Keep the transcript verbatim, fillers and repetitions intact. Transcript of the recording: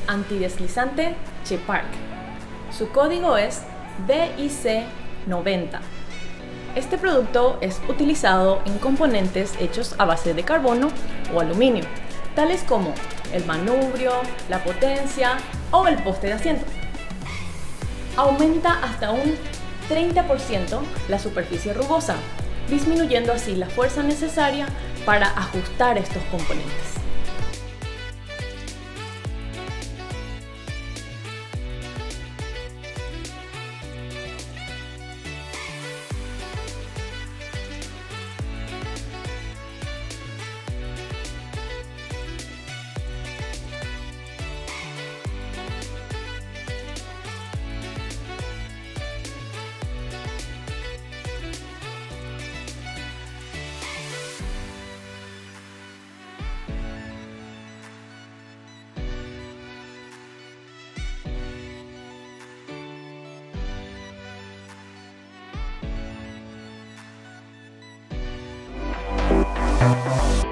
antideslizante Chepark. Su código es D I C noventa. Este producto es utilizado en componentes hechos a base de carbono o aluminio, tales como el manubrio, la potencia o el poste de asiento. Aumenta hasta un treinta por ciento la superficie rugosa, disminuyendo así la fuerza necesaria para ajustar estos componentes. We'll be right back.